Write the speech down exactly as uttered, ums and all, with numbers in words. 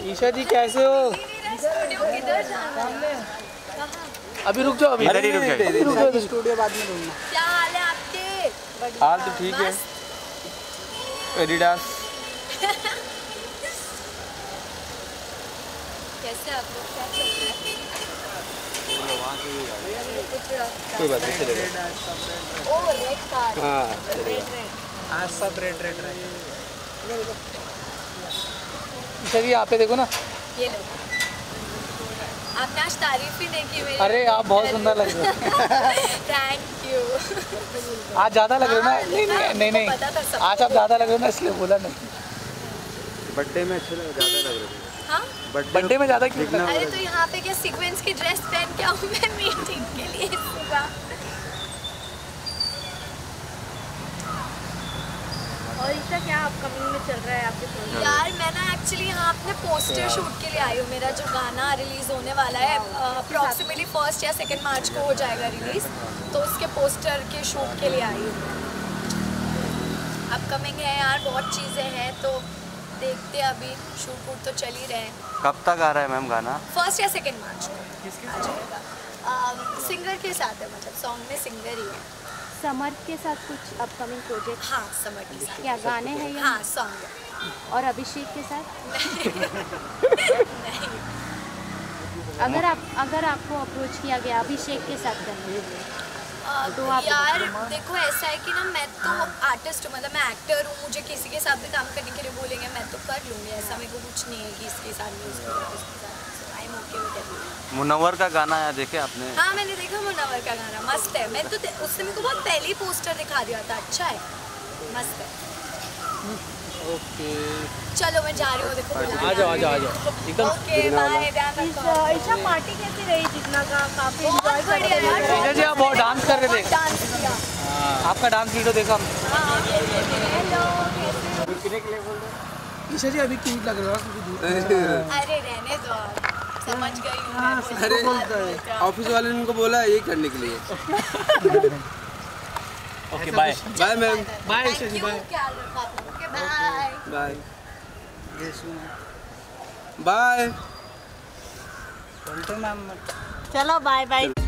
ईशा जी कैसे हो? अभी रुक जाओ, अभी इधर ही रुक जाओ, स्टूडियो बाद में ढूंढना। क्या हाल है आपके? हाल तो ठीक है। एडिडास कैसे आप लोग, क्या चल रहा है? कोई बात नहीं चलेगा। Oh red car. हाँ रेड रेड आज सब red red red. Isha ji यहाँ पे देखो ना। ये लो, आपने आज तारीफ ही नहीं की मेरी। अरे आप बहुत सुंदर लग रहे हो। Thank you. आज ज़्यादा लग रहे हो ना? नहीं नहीं नहीं नहीं आज आप ज़्यादा लग रहे हो ना, इसलिए बोला नहीं। बर्थडे में अच्छे लग ज़्यादा लग रहे थे। हाँ? बर्थडे में ज़्यादा क्यों? अरे तो यहाँ पे क्या सीक्वेंस की ड्रेस पहन के आऊँ मैं मीटिंग के लिए सुबह? और ईशा क्या अपकमिंग में चल रहा है आपके प्रोजेक्ट? यार मैं ना एक्चुअली यहाँ अपने पोस्टर शूट के लिए आई हूँ। मेरा जो गाना रिलीज होने वाला है अप्रॉक्सीमेटली फर्स्ट या सेकेंड मार्च को हो जाएगा रिलीज, तो उसके पोस्टर के शूट के लिए आई हूँ। अपकमिंग है यार, बहुत चीज़ें हैं, तो देखते हैं, अभी शूट वूट तो चल ही रहे हैं। कब तक आ रहा है मैम गाना? फर्स्ट या सेकेंड मार्च को आ जाएगा। सिंगर के साथ है, मतलब सॉन्ग में सिंगर ही है। समर के साथ कुछ अपकमिंग प्रोजेक्ट? हाँ समर के साथ। क्या गाने हैं या? हाँ सॉन्ग है। और अभिषेक के साथ? नहीं। अगर आप अगर आपको अप्रोच किया गया अभिषेक के साथ करने के लिए तो आप? यार देखो ऐसा है कि ना, मैं तो आर्टिस्ट हूँ, मतलब मैं एक्टर हूँ, मुझे किसी के साथ भी काम करने के लिए बोलेंगे मैं तो कर लूँगी। ऐसा मेरे को कुछ नहीं है कि इसके साथ नहीं, उसके साथ उसके साथ। I am okay with everything. Munawar का गाना है, देखे आपने? हाँ मैंने देखा मुनव्वर का गाना, मस्त है। मैं तो उसने मेरे को बहुत पहले ही पोस्टर दिखा दिया था, अच्छा है, मस्त है। ओके चलो मैं जा रही हूँ, देखो आ जाओ आ जाओ आ जाओ एकदम। ओके बाय, ध्यान रखो। ईशा पार्टी कैसी रही? जितना का काफी बहुत बढ़िया यार। ईशा जी आप बहुत डांस कर रहे थे। डांस किया। हाँ, आपका डांस वीडियो देखा हम। हाँ हेलो, ईशा जी अभी क्यूट लग रहा है। अरे रहने दो, समझ गई हूँ। अरे ऑफिस वाले ने उनको बोला है यही करने के लिए। Okay bye bye ma'am. Bye Isha ji, bye ख्याल रखो आप लोग। Okay bye bye bye. चलो बाय बाय।